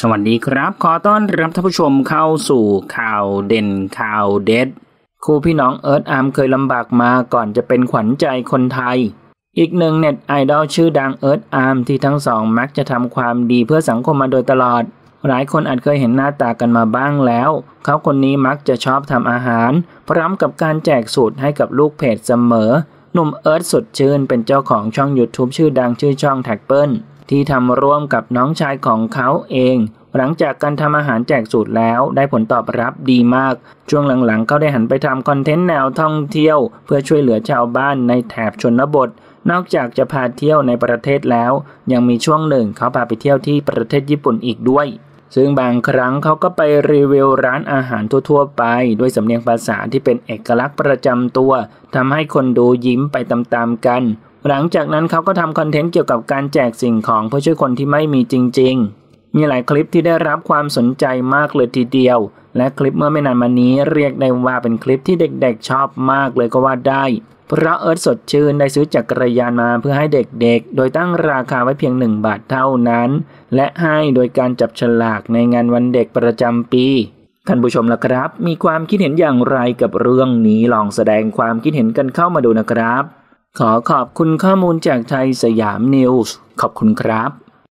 สวัสดีครับขอต้อนรับท่านผู้ชมเข้าสู่ข่าวเด่นข่าวเด็ดคู่พี่น้องเอิร์ธอาร์มเคยลำบากมาก่อนจะเป็นขวัญใจคนไทยอีกหนึ่งเน็ตไอดอลชื่อดังเอิร์ธอาร์มที่ทั้งสองมักจะทำความดีเพื่อสังคมมาโดยตลอดหลายคนอาจเคยเห็นหน้าตากันมาบ้างแล้วเขาคนนี้มักจะชอบทำอาหารพร้อมกับการแจกสูตรให้กับลูกเพจเสมอหนุ่มเอิร์ธสดชื่นเป็นเจ้าของช่อง YouTube ชื่อดังชื่อช่องแท็กเปิลที่ทำร่วมกับน้องชายของเขาเองหลังจากการทำอาหารแจกสูตรแล้วได้ผลตอบรับดีมากช่วงหลังๆเขาได้หันไปทำคอนเทนต์แนวท่องเที่ยวเพื่อช่วยเหลือชาวบ้านในแถบชนบทนอกจากจะพาเที่ยวในประเทศแล้วยังมีช่วงหนึ่งเขาพาไปเที่ยวที่ประเทศญี่ปุ่นอีกด้วยซึ่งบางครั้งเขาก็ไปรีวิวร้านอาหารทั่วๆไปด้วยสำเนียงภาษาที่เป็นเอกลักษณ์ประจำตัวทำให้คนดูยิ้มไปตามๆกันหลังจากนั้นเขาก็ทำคอนเทนต์เกี่ยวกับการแจกสิ่งของเพื่อช่วยคนที่ไม่มีจริงๆมีหลายคลิปที่ได้รับความสนใจมากเลยทีเดียวและคลิปเมื่อไม่นานมานี้เรียกได้ว่าเป็นคลิปที่เด็กๆชอบมากเลยก็ว่าได้เพราะเอิร์ธสดชื่นได้ซื้อจักรยานมาเพื่อให้เด็กๆโดยตั้งราคาไว้เพียง1 บาทเท่านั้นและให้โดยการจับฉลากในงานวันเด็กประจำปีท่านผู้ชมล่ะครับมีความคิดเห็นอย่างไรกับเรื่องนี้ลองแสดงความคิดเห็นกันเข้ามาดูนะครับขอขอบคุณข้อมูลจากไทยสยามนิวส์ขอบคุณครับ